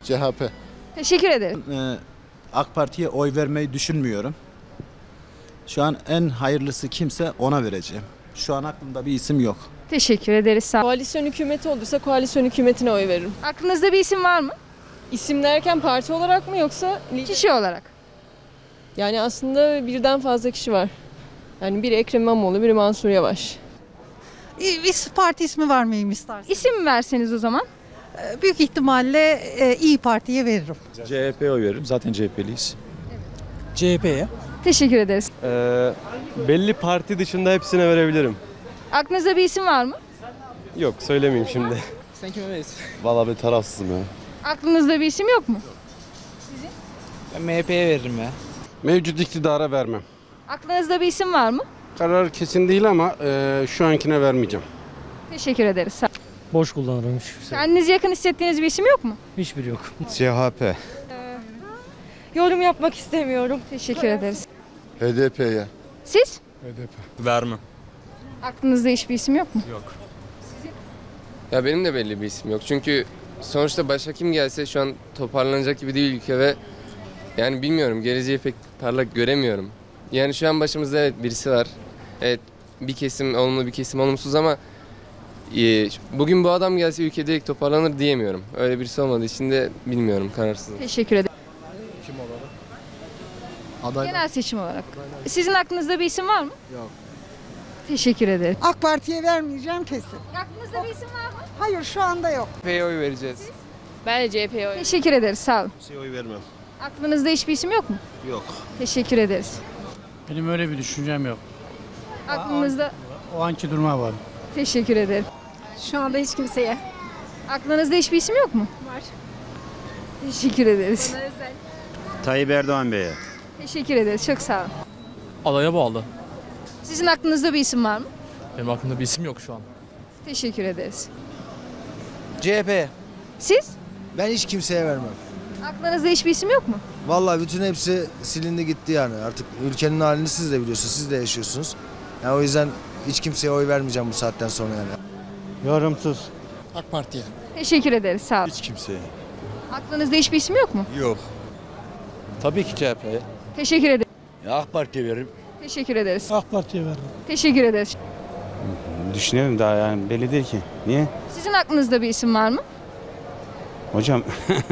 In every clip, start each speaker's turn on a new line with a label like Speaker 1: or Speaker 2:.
Speaker 1: CHP.
Speaker 2: Teşekkür ederim.
Speaker 3: AK Parti'ye oy vermeyi düşünmüyorum. Şu an en hayırlısı kimse ona vereceğim. Şu an aklımda bir isim yok.
Speaker 2: Teşekkür ederiz. Sağ olun.
Speaker 4: Koalisyon hükümeti olursa koalisyon hükümetine oy veririm.
Speaker 2: Aklınızda bir isim var mı?
Speaker 4: İsim derken parti olarak mı yoksa
Speaker 2: Kişi olarak.
Speaker 4: yani aslında birden fazla kişi var. Yani biri Ekrem İmamoğlu, biri Mansur Yavaş.
Speaker 5: Bir parti ismi vermeyeyim istersen.
Speaker 2: İsim verseniz o zaman.
Speaker 5: Büyük ihtimalle İyi Parti'ye veririm.
Speaker 6: CHP'ye oy veririm. Zaten CHP'liyiz.
Speaker 7: CHP'ye.
Speaker 2: Teşekkür ederiz.
Speaker 8: Belli parti dışında hepsine verebilirim.
Speaker 2: Aklınızda bir isim var mı?
Speaker 8: Yok söylemeyeyim şimdi.
Speaker 7: Sen kime verirsin?
Speaker 8: Vallahi ben tarafsızım ya.
Speaker 2: Aklınızda bir isim yok mu?
Speaker 7: Ben MHP'ye veririm ya.
Speaker 9: Mevcut iktidara vermem.
Speaker 2: Aklınızda bir isim var mı?
Speaker 9: Karar kesin değil ama şu ankine vermeyeceğim.
Speaker 2: Teşekkür ederiz. Sağ olun.
Speaker 7: Boş kullanırım.
Speaker 2: Kendinizi yakın hissettiğiniz bir isim yok mu?
Speaker 7: Hiçbiri yok.
Speaker 6: CHP.
Speaker 4: Yorum yapmak istemiyorum.
Speaker 2: Teşekkür ederiz.
Speaker 1: HDP'ye.
Speaker 2: Siz?
Speaker 8: Vermem.
Speaker 2: Aklınızda hiçbir isim yok mu?
Speaker 10: Ya benim de belli bir isim yok. Çünkü sonuçta başka kim gelse şu an toparlanacak gibi değil ülke ve yani bilmiyorum, geleceği pek parlak göremiyorum. Yani şu an başımızda evet birisi var. Evet, bir kesim olumlu bir kesim olumsuz ama bugün bu adam gelse ülke direkt toparlanır diyemiyorum. Öyle birisi olmadığı için de bilmiyorum, kararsızım.
Speaker 2: Teşekkür ederim. Genel seçim olarak. Sizin aklınızda bir isim var mı? Yok. Teşekkür ederim.
Speaker 5: AK Parti'ye vermeyeceğim kesin.
Speaker 2: Aklınızda bir isim var mı?
Speaker 5: Hayır şu anda yok.
Speaker 8: CHP'ye oy vereceğiz.
Speaker 4: Ben de CHP'ye oy.
Speaker 2: Teşekkür ederiz. Sağ olun.
Speaker 1: Oy vermem.
Speaker 2: Aklınızda hiçbir isim yok mu?
Speaker 1: Yok.
Speaker 2: Teşekkür ederiz.
Speaker 7: Benim öyle bir düşüncem yok.
Speaker 2: Aklınızda...
Speaker 7: O anki duruma var.
Speaker 2: Teşekkür ederim.
Speaker 4: Şu anda hiç kimseye.
Speaker 2: Aklınızda hiçbir isim yok mu?
Speaker 4: Var.
Speaker 2: Teşekkür ederiz.
Speaker 6: Tayyip Erdoğan Bey'e.
Speaker 2: Teşekkür ederiz. Çok sağ olun.
Speaker 7: Adaya bağlı.
Speaker 2: Sizin aklınızda bir isim var mı?
Speaker 7: Benim aklımda bir isim yok şu an.
Speaker 2: Teşekkür ederiz.
Speaker 7: CHP'ye.
Speaker 2: Siz?
Speaker 11: Ben hiç kimseye vermem.
Speaker 2: Aklınızda hiçbir isim yok mu?
Speaker 11: Vallahi bütün hepsi silindi gitti yani. Artık ülkenin halini siz de biliyorsunuz, siz de yaşıyorsunuz. Yani o yüzden hiç kimseye oy vermeyeceğim bu saatten sonra yani.
Speaker 6: Yorumsuz.
Speaker 7: AK Parti'ye.
Speaker 2: Teşekkür ederiz. Sağ olun.
Speaker 6: Hiç kimseye.
Speaker 2: Aklınızda hiçbir isim yok mu?
Speaker 6: Yok. Tabii ki CHP'ye.
Speaker 2: Teşekkür ederim.
Speaker 6: AK Parti'ye veririm.
Speaker 2: Teşekkür ederiz.
Speaker 7: AK Parti'ye veririm.
Speaker 2: Teşekkür ederiz.
Speaker 6: Düşünelim daha yani belli değil ki. Niye?
Speaker 2: Sizin aklınızda bir isim var mı?
Speaker 6: Hocam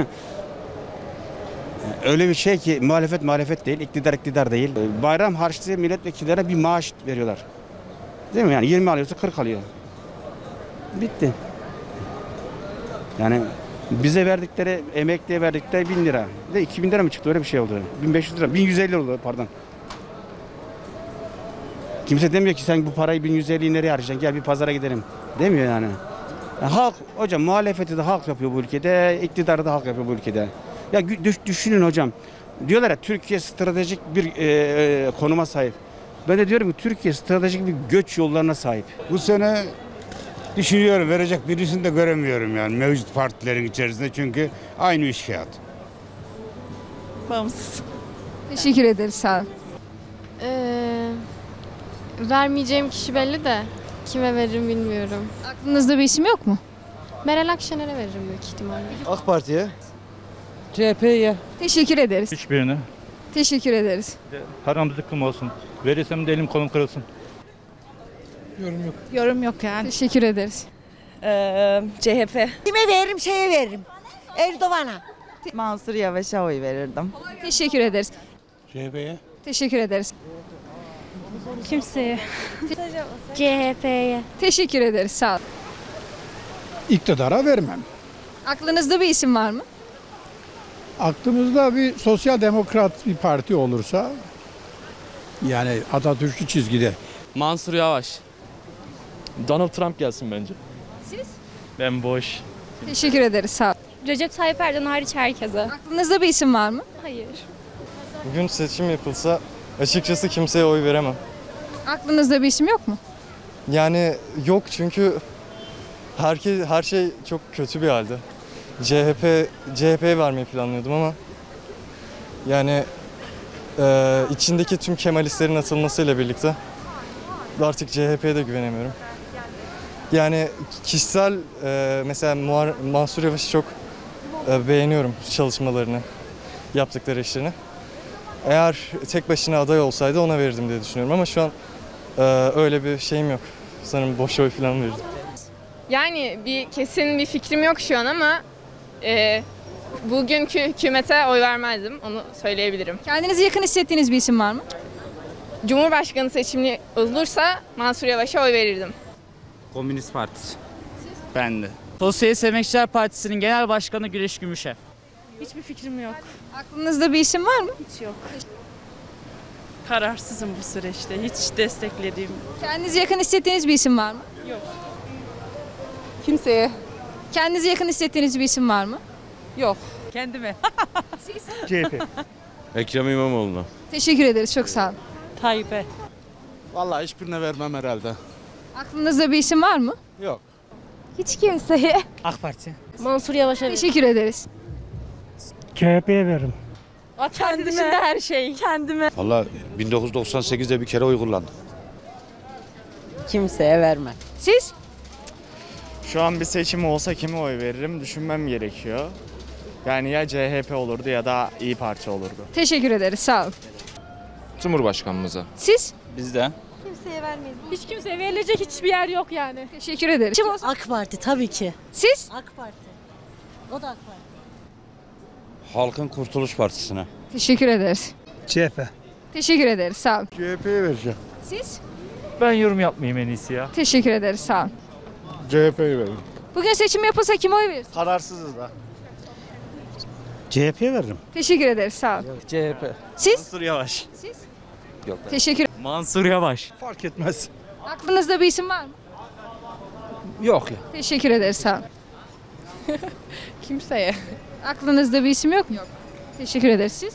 Speaker 6: öyle bir şey ki muhalefet değil, iktidar değil. Bayram harçlığı milletvekillerine bir maaş veriyorlar. Değil mi? Yani 20 alıyorsa 40 alıyor. Bitti. Yani bize verdikleri, emekliye verdikleri 1000 lira. De 2000 lira mı çıktı, öyle bir şey oldu. 1500 lira, 1150 oldu pardon. Kimse demiyor ki sen bu parayı 1150'yi nereye harcayacaksın, gel bir pazara gidelim. Demiyor yani. Halk, hocam muhalefeti de halk yapıyor bu ülkede, iktidarı da halk yapıyor bu ülkede. Ya düşünün hocam, diyorlar ya Türkiye stratejik bir konuma sahip. Ben de diyorum ki Türkiye stratejik bir göç yollarına sahip.
Speaker 12: Bu sene düşünüyorum, verecek birisini de göremiyorum yani mevcut partilerin içerisinde çünkü aynı iş kağıt.
Speaker 5: Bağımsız.
Speaker 2: Teşekkür ederiz. Sağ olun.
Speaker 4: Vermeyeceğim kişi belli de kime veririm bilmiyorum.
Speaker 2: Aklınızda bir isim yok mu?
Speaker 4: Meral Akşener'e veririm büyük ihtimalle.
Speaker 11: AK Parti'ye.
Speaker 7: CHP'ye.
Speaker 2: Teşekkür ederiz.
Speaker 8: Hiçbirine.
Speaker 2: Teşekkür ederiz.
Speaker 8: Param zıkkım olsun. Verirsem de elim kolum kırılsın.
Speaker 7: Yorum yok.
Speaker 5: Yorum yok yani.
Speaker 2: Teşekkür ederiz.
Speaker 4: CHP.
Speaker 5: Kime veririm şeye veririm. Erdoğan'a.
Speaker 4: Mansur Yavaş'a oy verirdim.
Speaker 2: Teşekkür ederiz.
Speaker 7: CHP'ye.
Speaker 2: Teşekkür ederiz.
Speaker 4: Kimseye. CHP'ye.
Speaker 2: Teşekkür ederiz. Sağ olun.
Speaker 12: İktidara vermem.
Speaker 2: Aklınızda bir isim var mı?
Speaker 12: Aklımızda bir sosyal demokrat bir parti olursa yani Atatürkçü çizgide.
Speaker 7: Mansur Yavaş. Donald Trump gelsin bence.
Speaker 2: Siz?
Speaker 7: Ben boş.
Speaker 2: Teşekkür ederiz. Sağ olun.
Speaker 4: Recep Tayyip Erdoğan hariç herkese.
Speaker 2: Aklınızda bir isim var mı?
Speaker 4: Hayır.
Speaker 8: Bugün seçim yapılsa açıkçası kimseye oy veremem.
Speaker 2: Aklınızda bir isim yok mu?
Speaker 8: Yani yok çünkü her şey çok kötü bir halde. CHP'ye vermeyi planlıyordum ama yani içindeki tüm Kemalistlerin atılmasıyla birlikte artık CHP'ye de güvenemiyorum. Yani kişisel mesela Mansur Yavaş'ı çok Beğeniyorum çalışmalarını, yaptıkları işlerini. Eğer tek başına aday olsaydı ona verirdim diye düşünüyorum ama şu an öyle bir şeyim yok. Sanırım boş oy falan verirdim.
Speaker 4: Yani kesin bir fikrim yok şu an ama bugünkü hükümete oy vermezdim. Onu söyleyebilirim.
Speaker 2: Kendinizi yakın hissettiğiniz bir isim var mı?
Speaker 4: Cumhurbaşkanı seçimi olursa Mansur Yavaş'a oy verirdim.
Speaker 6: Komünist Partisi.
Speaker 7: Ben de. Sosyalist Emekçiler Partisi'nin genel başkanı Güneş Gümüşer.
Speaker 4: Hiçbir fikrim yok.
Speaker 2: Aklınızda bir isim var mı?
Speaker 4: Hiç yok.
Speaker 1: Kararsızım bu süreçte. Hiç desteklediğim.
Speaker 2: Kendinizi yakın hissettiğiniz bir isim var mı?
Speaker 4: Kimseye
Speaker 2: Kendinizi yakın hissettiğiniz bir isim var mı?
Speaker 4: yok.
Speaker 1: Kendime.
Speaker 12: CHP.
Speaker 9: Ekrem İmamoğlu'na.
Speaker 2: Teşekkür ederiz. Çok sağ olun.
Speaker 1: Tayyip'e.
Speaker 3: Vallahi hiçbirine vermem herhalde.
Speaker 2: Aklınızda bir isim var mı?
Speaker 3: Yok.
Speaker 2: Hiç kimseye.
Speaker 1: AK Parti.
Speaker 4: Mansur Yavaş'a
Speaker 2: Teşekkür ederiz.
Speaker 12: CHP'ye veririm.
Speaker 1: Kendi dışında her şey. Kendime.
Speaker 9: Valla 1998'de bir kere oy kullandım.
Speaker 1: Kimseye vermem.
Speaker 2: Siz?
Speaker 8: Şu an bir seçim olsa kime oy veririm düşünmem gerekiyor. Yani ya CHP olurdu ya da İyi Parti olurdu.
Speaker 2: Teşekkür ederiz. Sağ olun.
Speaker 7: Cumhurbaşkanımıza.
Speaker 2: Siz?
Speaker 7: Bizde.
Speaker 1: Hiç kimseye verilecek hiçbir yer yok yani.
Speaker 2: Teşekkür ederiz. Kim olsun?
Speaker 1: AK Parti tabii ki.
Speaker 2: Siz?
Speaker 1: AK Parti. O da AK Parti.
Speaker 9: Halkın Kurtuluş Partisi'ne.
Speaker 2: Teşekkür ederiz.
Speaker 12: CHP.
Speaker 2: Teşekkür ederiz. Sağ olun.
Speaker 12: CHP'ye vereceğim.
Speaker 2: Siz?
Speaker 7: Ben yorum yapmayayım en iyisi ya.
Speaker 2: Teşekkür ederiz. Sağ olun.
Speaker 12: CHP'ye veririm.
Speaker 2: Bugün seçim yapılsa kime oy verir?
Speaker 3: Kararsızız da.
Speaker 12: CHP'ye veririm.
Speaker 2: Teşekkür ederiz. Sağ olun.
Speaker 7: CHP.
Speaker 2: Siz?
Speaker 7: Mansur Yavaş.
Speaker 2: Siz? Teşekkür.
Speaker 7: Mansur Yavaş.
Speaker 12: Fark etmez.
Speaker 2: Aklınızda bir isim var mı?
Speaker 7: Yok ya.
Speaker 2: Teşekkür ederiz. Sağ olun.
Speaker 4: Kimseye.
Speaker 2: Aklınızda bir isim yok mu? Yok. Teşekkür ederiz. Siz?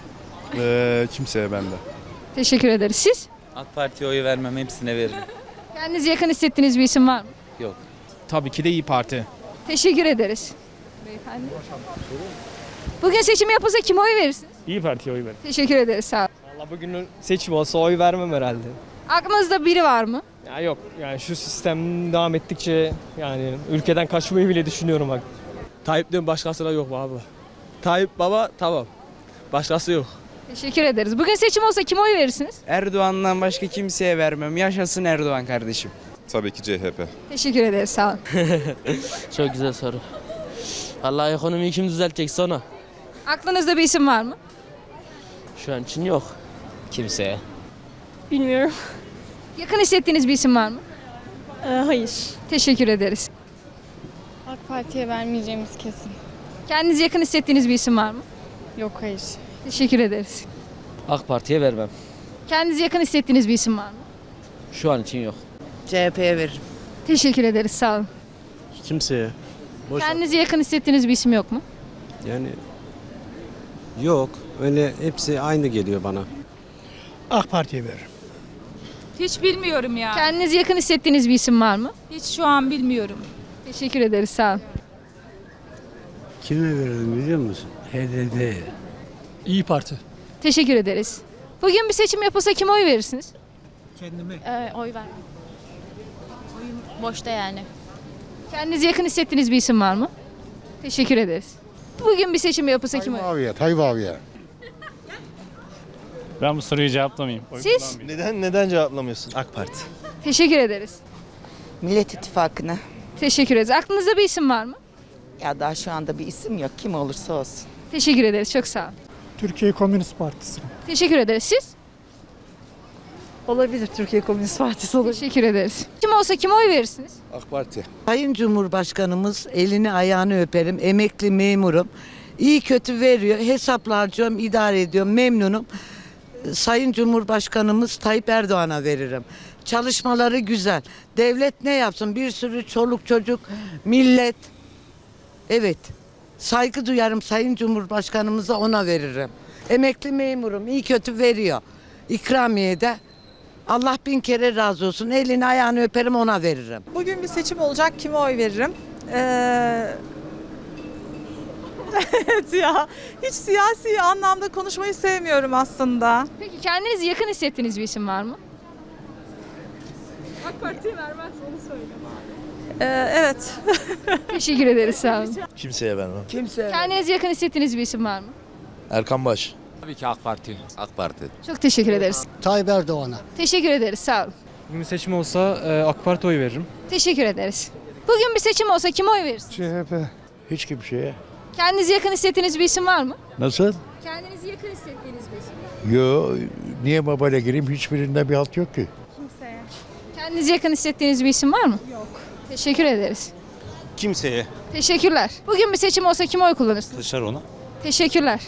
Speaker 8: Kimseye ben de.
Speaker 2: Teşekkür ederiz. Siz?
Speaker 7: AK Parti'ye oy vermem, hepsine veririm.
Speaker 2: Kendinizi yakın hissettiğiniz bir isim var mı?
Speaker 7: Tabii ki de İyi Parti.
Speaker 2: Teşekkür ederiz. Beyefendi. Bugün seçim yapılsa kime oy verirsiniz?
Speaker 12: İyi Parti'ye oy veririm.
Speaker 2: Teşekkür ederiz. Sağ olun.
Speaker 8: Valla bugün seçim olsa oy vermem herhalde.
Speaker 2: Aklınızda biri var mı?
Speaker 8: Ya yok yani şu sistem devam ettikçe yani ülkeden kaçmayı bile düşünüyorum bak. Tayyip'ten başkasına yok abi. Tayyip baba tamam. Başkası yok.
Speaker 2: Teşekkür ederiz. Bugün seçim olsa kime oy verirsiniz?
Speaker 8: Erdoğan'dan başka kimseye vermem. Yaşasın Erdoğan kardeşim.
Speaker 9: Tabii ki CHP.
Speaker 2: Teşekkür ederiz. Sağ olun.
Speaker 7: Çok güzel soru. Allah ekonomiyi kim düzeltecek sonra?
Speaker 2: Aklınızda bir isim var mı?
Speaker 7: Şu an için yok. Kimseye.
Speaker 1: Bilmiyorum.
Speaker 2: Yakın hissettiğiniz bir isim var mı?
Speaker 1: Hayır.
Speaker 2: Teşekkür ederiz.
Speaker 4: AK Parti'ye vermeyeceğimiz kesin.
Speaker 2: Kendinizi yakın hissettiğiniz bir isim var mı?
Speaker 4: Yok hayır.
Speaker 2: Teşekkür ederiz.
Speaker 7: AK Parti'ye vermem.
Speaker 2: Kendinizi yakın hissettiğiniz bir isim var mı?
Speaker 7: Şu an için yok.
Speaker 1: CHP'ye veririm.
Speaker 2: Teşekkür ederiz. Sağ olun.
Speaker 8: Kimseye.
Speaker 2: Kendinizi yakın hissettiğiniz bir isim yok mu?
Speaker 3: Yani yok. Öyle hepsi aynı geliyor bana.
Speaker 12: AK Parti'ye veririm.
Speaker 1: Hiç bilmiyorum ya.
Speaker 2: Kendinizi yakın hissettiğiniz bir isim var mı?
Speaker 1: Hiç şu an bilmiyorum.
Speaker 2: Teşekkür ederiz. Sağ olun.
Speaker 12: Kime veririm biliyor musun? HDP.
Speaker 8: İyi Parti.
Speaker 2: Teşekkür ederiz. Bugün bir seçim yapılsa kime oy verirsiniz?
Speaker 12: Kendime.
Speaker 1: Oy vermem. Oyun boşta yani.
Speaker 2: Kendinizi yakın hissettiğiniz bir isim var mı? Teşekkür ederiz. Bugün bir seçim yapılsa kime oy?
Speaker 12: Tayyip abiye.
Speaker 7: Ben bu soruyu cevaplamayayım.
Speaker 2: Siz?
Speaker 8: Neden cevaplamıyorsun? AK Parti.
Speaker 2: Teşekkür ederiz.
Speaker 1: Millet İttifakı'na.
Speaker 2: Teşekkür ederiz. Aklınızda bir isim var mı?
Speaker 1: Ya daha şu anda bir isim yok. Kim olursa olsun.
Speaker 2: Teşekkür ederiz. Çok sağ olun.
Speaker 12: Türkiye Komünist Partisi.
Speaker 2: Teşekkür ederiz. Siz?
Speaker 1: Olabilir. Türkiye Komünist Partisi olur.
Speaker 2: Teşekkür ederiz. Kim olsa kime oy verirsiniz?
Speaker 9: AK Parti.
Speaker 1: Sayın Cumhurbaşkanımız elini ayağını öperim. Emekli memurum. İyi kötü veriyor. Hesaplarcıyorum, idare ediyorum. Memnunum. Sayın Cumhurbaşkanımız Tayyip Erdoğan'a veririm. Çalışmaları güzel. Devlet ne yapsın? Bir sürü çoluk çocuk, millet. Evet. Saygı duyarım Sayın Cumhurbaşkanımıza, ona veririm. Emekli memurum, iyi kötü veriyor. İkramiye de Allah bin kere razı olsun. Elini ayağını öperim, ona veririm.
Speaker 5: Bugün bir seçim olacak. Kime oy veririm? Evet ya. Hiç siyasi anlamda konuşmayı sevmiyorum aslında.
Speaker 2: Peki kendinizi yakın hissettiğiniz bir isim var mı? AK Parti'ye vermez onu söyle.
Speaker 5: Evet.
Speaker 2: Teşekkür ederiz sağ olun.
Speaker 13: Kimseye vermem.
Speaker 2: Kendinizi yakın hissettiğiniz bir isim var mı?
Speaker 13: Erkan Baş.
Speaker 9: Tabii ki AK Parti. AK Parti.
Speaker 2: Çok teşekkür ederiz.
Speaker 14: Tayyip Erdoğan'a.
Speaker 2: Teşekkür ederiz sağ olun.
Speaker 8: Bugün seçim olsa AK Parti oy veririm.
Speaker 2: Teşekkür ederiz. Bugün bir seçim olsa kime oy verirsiniz?
Speaker 12: CHP.
Speaker 13: Hiç kimseye.
Speaker 2: Kendinizi yakın hissettiğiniz bir isim var mı?
Speaker 13: Nasıl?
Speaker 2: Kendinizi yakın hissettiğiniz bir isim.
Speaker 13: Yo, niye mobile gireyim? Hiçbirinde bir halt yok ki.
Speaker 2: Kendinizi yakın hissettiğiniz bir isim var mı? Yok. Teşekkür ederiz.
Speaker 6: Kimseye.
Speaker 2: Teşekkürler. Bugün bir seçim olsa kime oy kullanırsınız?
Speaker 6: Kılıçdaroğlu'na.
Speaker 2: Teşekkürler.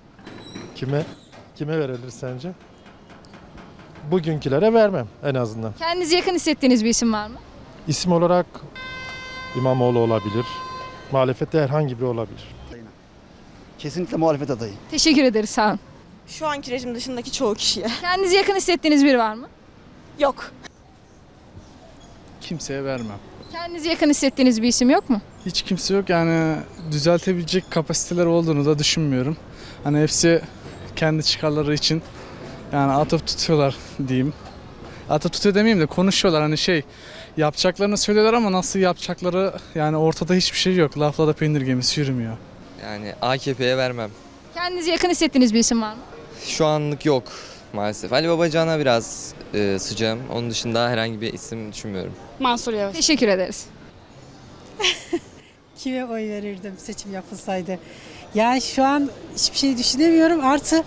Speaker 8: Kime verilir sence? Bugünkülere vermem en azından.
Speaker 2: Kendinizi yakın hissettiğiniz bir isim var mı?
Speaker 8: İsim olarak İmamoğlu olabilir. Muhalefette herhangi biri olabilir.
Speaker 14: Kesinlikle muhalefet adayı.
Speaker 2: Teşekkür ederiz sağ olun.
Speaker 5: Şu anki rejim dışındaki çoğu kişiye.
Speaker 2: Kendinizi yakın hissettiğiniz biri var mı?
Speaker 5: Yok.
Speaker 8: Kimseye vermem.
Speaker 2: Kendinizi yakın hissettiğiniz bir isim yok mu?
Speaker 8: Hiç kimse yok yani düzeltebilecek kapasiteler olduğunu da düşünmüyorum. Hani hepsi kendi çıkarları için yani atıp tutuyorlar diyeyim. Atıp tutuyor demeyeyim de konuşuyorlar hani yapacaklarını söylüyorlar ama nasıl yapacakları yani ortada hiçbir şey yok. Lafla da peynir gemisi yürümüyor.
Speaker 7: Yani AKP'ye vermem.
Speaker 2: Kendinizi yakın hissettiğiniz bir isim var mı?
Speaker 7: Şu anlık yok maalesef. Ali Babacan'a biraz sıcağım. Onun dışında herhangi bir isim düşünmüyorum.
Speaker 5: Mansur Yavaş.
Speaker 2: Teşekkür ederiz.
Speaker 5: Kime oy verirdim seçim yapılsaydı? Yani şu an hiçbir şey düşünemiyorum. Artı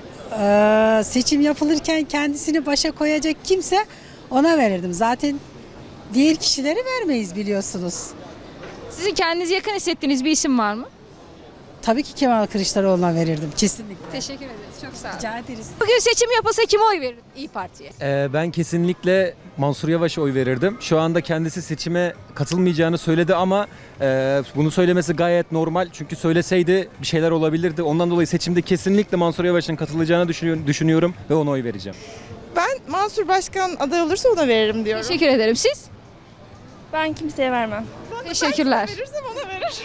Speaker 5: seçim yapılırken kendisini başa koyacak kimse ona verirdim. Zaten diğer kişileri vermeyiz biliyorsunuz.
Speaker 2: Sizin kendinizi yakın hissettiğiniz bir isim var mı?
Speaker 5: Tabii ki Kemal Kılıçdaroğlu'na verirdim kesinlikle.
Speaker 2: Teşekkür ederiz. Çok sağ olun.
Speaker 5: Rica ederiz.
Speaker 2: Bugün seçim yapılsa kime oy verirdin? İyi Parti'ye.
Speaker 15: Ben kesinlikle Mansur Yavaş'a oy verirdim. Şu anda kendisi seçime katılmayacağını söyledi ama bunu söylemesi gayet normal. Çünkü söyleseydi bir şeyler olabilirdi. Ondan dolayı seçimde kesinlikle Mansur Yavaş'ın katılacağını düşünüyorum ve ona oy vereceğim.
Speaker 5: Ben Mansur Başkan aday olursa ona veririm diyorum.
Speaker 2: Teşekkür ederim. Siz?
Speaker 5: Ben kimseye vermem.
Speaker 2: Teşekkürler.
Speaker 5: Verirsem ona verir.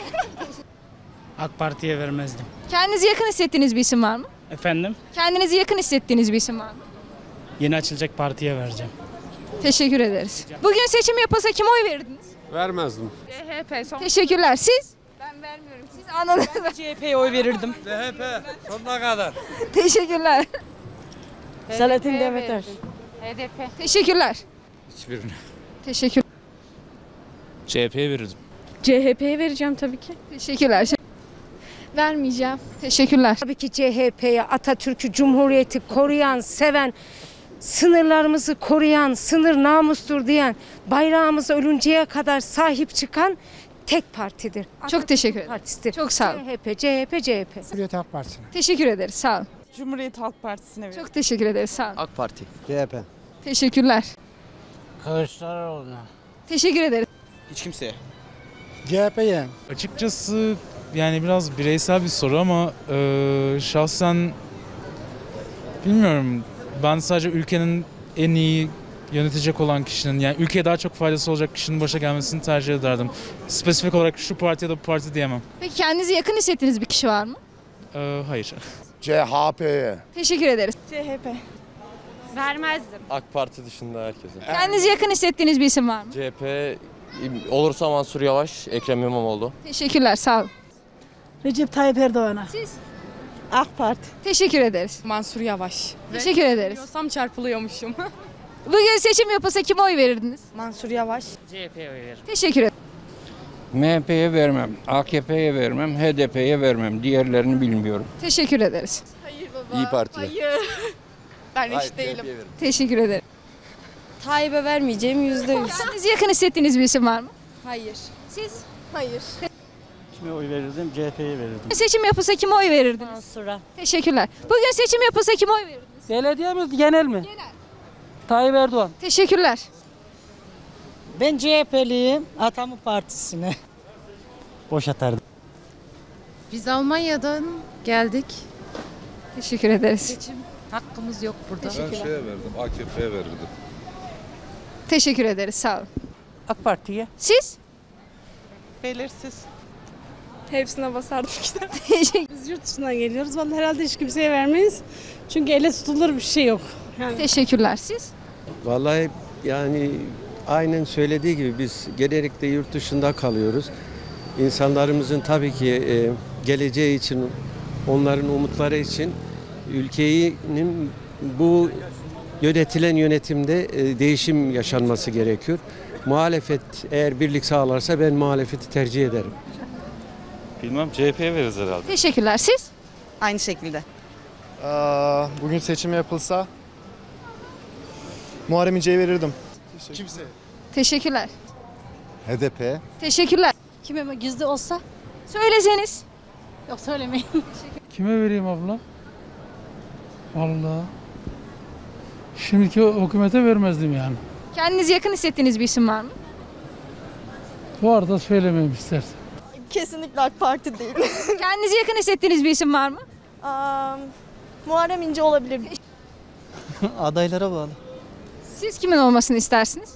Speaker 6: AK Parti'ye vermezdim.
Speaker 2: Kendinizi yakın hissettiğiniz bir isim var mı?
Speaker 6: Efendim?
Speaker 2: Kendinizi yakın hissettiğiniz bir isim var mı?
Speaker 6: Yeni açılacak partiye vereceğim.
Speaker 2: Teşekkür ederiz. Bugün seçim yapılsa kime oy verirdiniz?
Speaker 9: Vermezdim.
Speaker 2: CHP. Teşekkürler. Siz? Ben vermiyorum. Siz anladınız.
Speaker 5: CHP'ye oy verirdim.
Speaker 9: CHP sonuna kadar.
Speaker 2: Teşekkürler.
Speaker 5: Selahattin Demirtaş.
Speaker 2: HDP. Teşekkürler.
Speaker 9: Hiçbirini.
Speaker 2: Teşekkür.
Speaker 6: CHP'ye verirdim.
Speaker 5: CHP'ye vereceğim tabii ki.
Speaker 2: Teşekkürler. Vermeyeceğim. Teşekkürler.
Speaker 5: Tabii ki CHP'ye, Atatürk'ü, Cumhuriyeti koruyan, seven, sınırlarımızı koruyan, sınır namustur diyen, bayrağımıza ölünceye kadar sahip çıkan tek partidir.
Speaker 2: Çok teşekkür ederim.
Speaker 5: Partisidir.
Speaker 2: Çok sağ olun.
Speaker 5: CHP.
Speaker 14: Cumhuriyet Halk Partisi'ne.
Speaker 2: Teşekkür ederiz. Sağ olun.
Speaker 5: Cumhuriyet Halk Partisi'ne veririm.
Speaker 2: Çok teşekkür ederiz. Sağ olun.
Speaker 7: AK Parti.
Speaker 14: CHP.
Speaker 2: Teşekkürler.
Speaker 6: Kılıçdaroğlu'na.
Speaker 2: Teşekkür ederim.
Speaker 6: Hiç kimseye.
Speaker 14: CHP'ye.
Speaker 8: Açıkçası yani biraz bireysel bir soru ama şahsen bilmiyorum. Ben sadece ülkenin en iyi yönetecek olan kişinin yani ülkeye daha çok faydası olacak kişinin başa gelmesini tercih ederdim. Spesifik olarak şu parti ya da bu parti diyemem.
Speaker 2: Peki kendinizi yakın hissettiğiniz bir kişi var mı?
Speaker 8: Hayır.
Speaker 13: CHP'ye.
Speaker 2: Teşekkür ederiz.
Speaker 5: CHP. Vermezdim.
Speaker 7: AK Parti dışında herkese.
Speaker 2: Kendinizi yakın hissettiğiniz bir isim var mı?
Speaker 7: CHP olursa Mansur Yavaş, Ekrem İmamoğlu.
Speaker 2: Teşekkürler. Sağ olun.
Speaker 5: Recep Tayyip Erdoğan'a.
Speaker 2: Siz?
Speaker 5: AK Parti.
Speaker 2: Teşekkür ederiz.
Speaker 5: Mansur Yavaş.
Speaker 2: Teşekkür ederiz.
Speaker 5: Diyorsam çarpılıyormuşum.
Speaker 2: Bugün seçim yapılsa kime oy verirdiniz?
Speaker 5: Mansur Yavaş.
Speaker 6: CHP'ye oy veririm.
Speaker 2: Teşekkür ederim.
Speaker 13: MHP'ye vermem. AKP'ye vermem. HDP'ye vermem. Diğerlerini bilmiyorum.
Speaker 2: Teşekkür ederiz.
Speaker 5: Hayır baba.
Speaker 9: İyi Parti'ye.
Speaker 5: Hayır. Ben hiç değilim.
Speaker 2: Teşekkür ederim.
Speaker 5: Tayyip'e vermeyeceğim %100.
Speaker 2: Kendinizi yakın hissettiğiniz bir isim var mı?
Speaker 5: Hayır.
Speaker 2: Siz?
Speaker 5: Hayır.
Speaker 6: Kime oy verirdim? CHP'ye verirdim.
Speaker 2: Seçim yapılsa kime oy verirdiniz?
Speaker 5: Mansur'a.
Speaker 2: Teşekkürler. Bugün seçim yapılsa kime oy verirdiniz?
Speaker 6: Belediye mi? Genel mi?
Speaker 2: Genel.
Speaker 6: Tayyip Erdoğan.
Speaker 2: Teşekkürler.
Speaker 5: Ben CHP'liyim. Atamı Partisi'ne.
Speaker 6: Boş atardım.
Speaker 5: Biz Almanya'dan geldik.
Speaker 2: Teşekkür ederiz.
Speaker 5: Seçim hakkımız yok burada.
Speaker 9: Ben şeye verdim. AKP'ye verirdim.
Speaker 2: Teşekkür ederiz. Sağ olun.
Speaker 6: AK Parti'ye.
Speaker 2: Siz?
Speaker 5: Belirsiz. Hepsine basardık işte.
Speaker 2: Teşekkür.
Speaker 5: Biz yurt dışından geliyoruz. Vallahi herhalde hiç kimseye vermeyiz. Çünkü ele tutulur bir şey yok. Yani
Speaker 2: Teşekkürler. Siz?
Speaker 16: Vallahi yani aynen söylediği gibi biz genellikle yurt dışında kalıyoruz. İnsanlarımızın tabii ki geleceği için, onların umutları için ülkenin bu yönetilen yönetimde değişim yaşanması gerekiyor. Muhalefet eğer birlik sağlarsa ben muhalefeti tercih ederim.
Speaker 17: Bilmem, CHP'ye veririz herhalde.
Speaker 2: Teşekkürler. Siz?
Speaker 18: Aynı şekilde.
Speaker 19: Bugün seçim yapılsa Muharrem İnce'ye verirdim. Kimse.
Speaker 2: Teşekkürler.
Speaker 20: HDP.
Speaker 2: Teşekkürler.
Speaker 21: Kime gizli olsa?
Speaker 2: Söyleseniz.
Speaker 21: Yok söylemeyin.
Speaker 22: Kime vereyim abla? Vallahi. Şimdiki hükümete vermezdim yani.
Speaker 2: Kendinizi yakın hissettiğiniz bir isim var mı?
Speaker 22: Var da söylemeyeyim istersen.
Speaker 23: Kesinlikle AK Parti değil.
Speaker 2: Kendinizi yakın hissettiğiniz bir isim var mı?
Speaker 23: Muharrem İnce olabilir.
Speaker 24: Adaylara bağlı.
Speaker 2: Siz kimin olmasını istersiniz?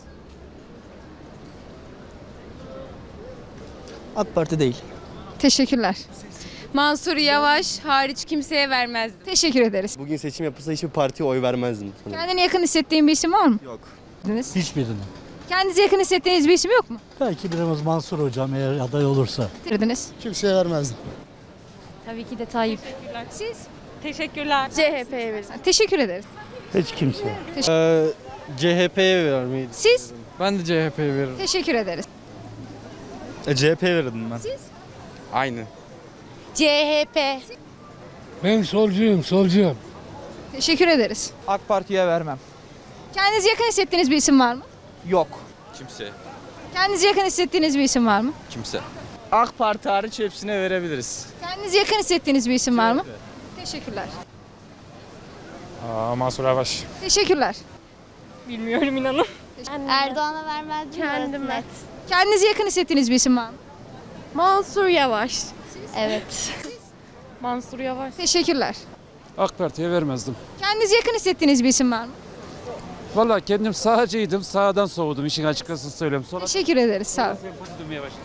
Speaker 24: AK Parti değil.
Speaker 2: Teşekkürler.
Speaker 25: Mansur Yavaş hariç kimseye vermezdim.
Speaker 2: Teşekkür ederiz.
Speaker 26: Bugün seçim yapılsa hiçbir partiye oy vermezdim.
Speaker 2: Kendini yakın hissettiğin bir isim var mı?
Speaker 26: Yok.
Speaker 14: Hiçbirini.
Speaker 2: Kendinizi yakın hissettiğiniz bir isim yok mu?
Speaker 14: Belki birimiz Mansur Hocam eğer aday olursa.
Speaker 2: Girdiniz.
Speaker 19: Kimseye vermezdim.
Speaker 21: Tabii ki de Tayyip.
Speaker 2: Siz?
Speaker 25: Teşekkürler. CHP'ye veririz.
Speaker 2: Teşekkür ederiz.
Speaker 14: Hiç kimse.
Speaker 24: CHP'ye vermeyi.
Speaker 2: Siz?
Speaker 8: Ben de CHP'ye veririm.
Speaker 2: Teşekkür ederiz.
Speaker 9: CHP'ye verirdim ben.
Speaker 2: Siz?
Speaker 9: Aynı.
Speaker 25: CHP.
Speaker 22: Ben solcuyum.
Speaker 2: Teşekkür ederiz.
Speaker 27: AK Parti'ye vermem.
Speaker 2: Kendinizi yakın hissettiğiniz bir isim var mı?
Speaker 27: Yok.
Speaker 9: Kimse.
Speaker 2: Kendinizi yakın hissettiğiniz bir isim var mı?
Speaker 9: Kimse.
Speaker 27: AK Parti hariç hepsine verebiliriz.
Speaker 2: Kendinizi yakın hissettiğiniz bir isim var mı? Teşekkürler.
Speaker 19: Mansur Yavaş.
Speaker 2: Teşekkürler.
Speaker 25: Bilmiyorum inanın.
Speaker 23: Erdoğan'a vermezdim.
Speaker 25: Kendime.
Speaker 2: Kendinizi yakın hissettiğiniz bir isim var mı?
Speaker 25: Mansur Yavaş.
Speaker 23: Evet.
Speaker 25: Mansur Yavaş.
Speaker 2: Teşekkürler.
Speaker 22: AK Parti'ye vermezdim.
Speaker 2: Kendinizi yakın hissettiğiniz bir isim var mı?
Speaker 22: Vallahi kendim sağcıydım. Sağdan soğudum işin açıkçası söyleyeyim. Sonra
Speaker 2: Teşekkür ederiz. Sağ olun.
Speaker 22: duymaya başladım.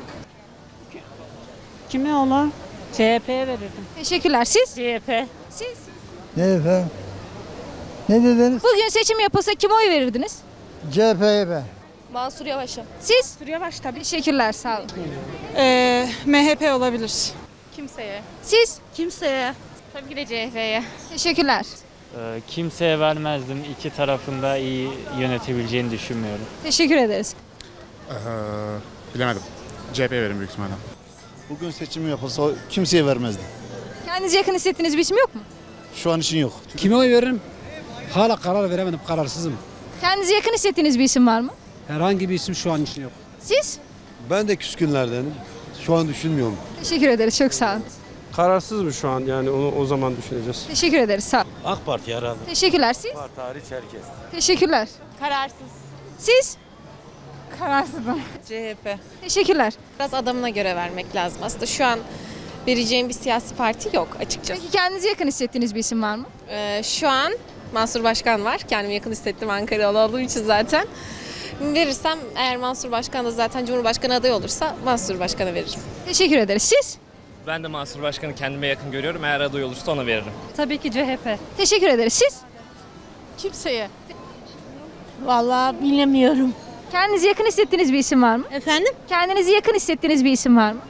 Speaker 21: Kime ola? CHP'ye verirdim.
Speaker 2: Teşekkürler. Siz?
Speaker 25: CHP.
Speaker 2: Siz?
Speaker 14: Ne efendim? Ne dediniz?
Speaker 2: Bugün seçim yapılsa kime oy verirdiniz?
Speaker 14: CHP'ye be.
Speaker 25: Mansur Yavaş'a.
Speaker 2: Siz?
Speaker 21: Mansur Yavaş tabii.
Speaker 2: Teşekkürler. Sağ olun.
Speaker 21: MHP olabilir.
Speaker 25: Kimseye.
Speaker 2: Siz?
Speaker 25: Kimseye. Tabii ki de CHP'ye.
Speaker 2: Teşekkürler.
Speaker 28: Kimseye vermezdim. İki tarafında iyi yönetebileceğini düşünmüyorum.
Speaker 2: Teşekkür ederiz.
Speaker 19: Bilemedim. CHP'ye veririm büyük ihtimalle.
Speaker 20: Bugün seçim yapılsa kimseye vermezdim.
Speaker 2: Kendinizi yakın hissettiğiniz bir isim yok mu?
Speaker 20: Şu an için yok.
Speaker 14: Kime oy veririm? Hala karar veremedim. Kararsızım.
Speaker 2: Kendinizi yakın hissettiğiniz bir isim var mı?
Speaker 14: Herhangi bir isim şu an için yok.
Speaker 2: Siz?
Speaker 20: Ben de küskünlerdenim. Şu an düşünmüyorum.
Speaker 2: Teşekkür ederiz. Çok sağ olun.
Speaker 6: Kararsız mı şu an yani onu o zaman düşüneceğiz.
Speaker 2: Teşekkür ederiz. Sağ olun.
Speaker 20: AK Parti herhalde.
Speaker 2: Teşekkürler. Siz?
Speaker 20: Parti hariç herkes.
Speaker 2: Teşekkürler.
Speaker 25: Kararsız.
Speaker 2: Siz?
Speaker 25: Kararsızım.
Speaker 21: CHP.
Speaker 2: Teşekkürler.
Speaker 25: Biraz adamına göre vermek lazım. Aslında şu an vereceğim bir siyasi parti yok açıkçası.
Speaker 2: Peki kendinizi yakın hissettiğiniz bir isim var mı?
Speaker 25: Şu an Mansur Başkan var. Kendimi yakın hissettim Ankaralı olduğum için zaten. Verirsem eğer Mansur Başkan da zaten Cumhurbaşkanı adayı olursa Mansur Başkan'a veririm.
Speaker 2: Teşekkür ederiz. Siz?
Speaker 28: Ben de Mansur Başkan'ı kendime yakın görüyorum. Eğer aday olursa ona veririm.
Speaker 21: Tabii ki CHP.
Speaker 2: Teşekkür ederiz. Siz?
Speaker 21: Kimseye.
Speaker 25: Vallahi bilemiyorum.
Speaker 2: Kendinizi yakın hissettiğiniz bir isim var mı?
Speaker 25: Efendim?
Speaker 2: Kendinizi yakın hissettiğiniz bir isim var mı?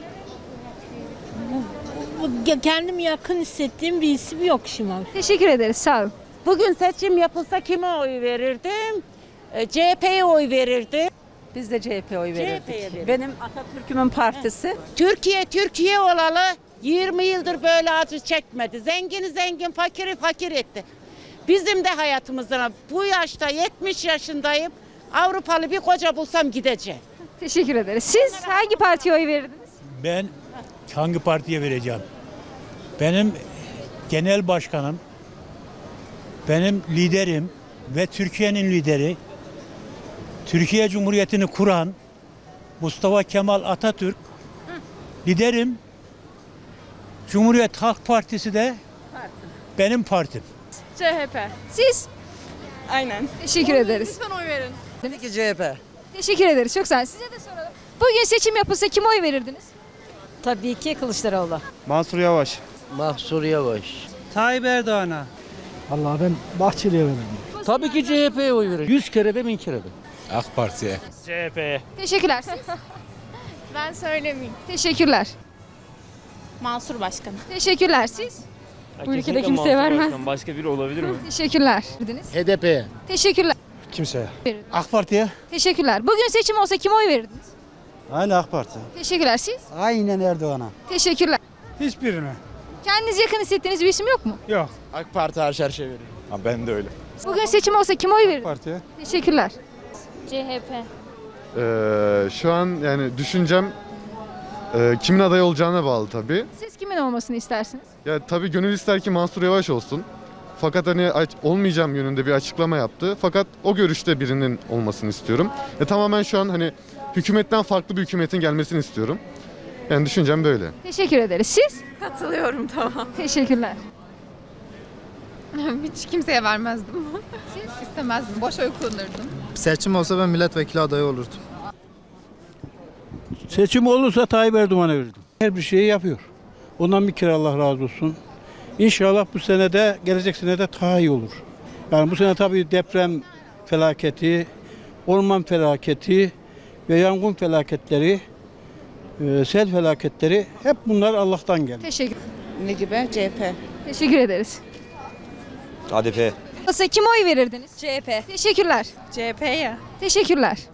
Speaker 25: Kendimi yakın hissettiğim bir isim yok şimdi.
Speaker 2: Teşekkür ederiz. Sağ olun.
Speaker 21: Bugün seçim yapılsa kime oy verirdim? CHP'ye oy verirdim. Biz de CHP'ye oy verirdik. Benim Atatürk'ümün partisi. Türkiye olalı 20 yıldır böyle acı çekmedi. Zengini zengin, fakiri fakir etti. Bizim de hayatımızda bu yaşta 70 yaşındayım. Avrupalı bir koca bulsam gideceğim.
Speaker 2: Teşekkür ederiz. Siz hangi partiye oy verirdiniz?
Speaker 14: Ben hangi partiye vereceğim? Benim genel başkanım, benim liderim ve Türkiye'nin lideri, Türkiye Cumhuriyeti'ni kuran Mustafa Kemal Atatürk, liderim. Cumhuriyet Halk Partisi de benim partim.
Speaker 25: CHP.
Speaker 2: Siz?
Speaker 25: Aynen.
Speaker 2: Teşekkür ederiz.
Speaker 25: Lütfen oy verin.
Speaker 18: Tabii ki CHP.
Speaker 2: Teşekkür ederiz. Çok sağ olun. Size de soralım. Bugün seçim yapılsa kime oy verirdiniz?
Speaker 21: Tabii ki Kılıçdaroğlu.
Speaker 6: Mansur Yavaş.
Speaker 18: Mahsur Yavaş.
Speaker 24: Tayyip Erdoğan'a.
Speaker 14: Vallahi ben Bahçeli'ye veririm.
Speaker 1: Tabii ki CHP'ye oy verir. 100 kere de 1000 kere de.
Speaker 19: AK Parti'ye.
Speaker 28: CHP'ye.
Speaker 2: Teşekkürler. Siz?
Speaker 23: Ben söylemeyeyim.
Speaker 2: Teşekkürler.
Speaker 23: Mansur Başkan.
Speaker 2: Teşekkürler. Siz?
Speaker 28: Bu ülkede kimseye vermez. Başka biri olabilir mi?
Speaker 2: Teşekkürler.
Speaker 19: HDP'ye.
Speaker 2: Teşekkürler.
Speaker 19: Kimseye.
Speaker 1: AK Parti'ye.
Speaker 2: Teşekkürler. Bugün seçim olsa kime oy verirdiniz?
Speaker 1: Aynı AK Parti.
Speaker 2: Teşekkürler. Siz?
Speaker 1: Aynen Erdoğan'a.
Speaker 2: Teşekkürler.
Speaker 14: Hiçbirine.
Speaker 2: Kendiniz yakın hissettiğiniz bir isim yok mu?
Speaker 14: Yok.
Speaker 19: AK Parti her şeye veriyor. Ben de öyle.
Speaker 2: Bugün seçim olsa kime oy verirdiniz?
Speaker 19: Partiye.
Speaker 2: Teşekkürler.
Speaker 23: CHP.
Speaker 19: Şu an yani düşüncem kimin aday olacağına bağlı tabii.
Speaker 2: Siz kimin olmasını istersiniz?
Speaker 19: Ya tabii gönül ister ki Mansur Yavaş olsun. Fakat hani olmayacağım yönünde bir açıklama yaptı. Fakat o görüşte birinin olmasını istiyorum. Tamamen şu an hani hükümetten farklı bir hükümetin gelmesini istiyorum. Yani düşüncem böyle.
Speaker 2: Teşekkür ederiz. Siz?
Speaker 25: Katılıyorum tamam.
Speaker 2: Teşekkürler.
Speaker 25: Hiç kimseye vermezdim. Siz? İstemezdim. Boş oy kullanırdım.
Speaker 14: Seçim olsa ben milletvekili adayı olurdum.
Speaker 1: Seçim olursa Tayyip Erdoğan'a verirdim. Her bir şeyi yapıyor. Ondan bir kere Allah razı olsun. İnşallah bu sene de gelecek sene de daha iyi olur. Yani bu sene tabii deprem felaketi, orman felaketi ve yangın felaketleri, sel felaketleri hep bunlar Allah'tan geldi.
Speaker 2: Teşekkür.
Speaker 21: Ne gibi? CHP.
Speaker 2: Teşekkür ederiz.
Speaker 26: HDP.
Speaker 2: Olsa kime oy verirdiniz?
Speaker 25: CHP.
Speaker 2: Teşekkürler.
Speaker 25: CHP'ye.
Speaker 2: Teşekkürler.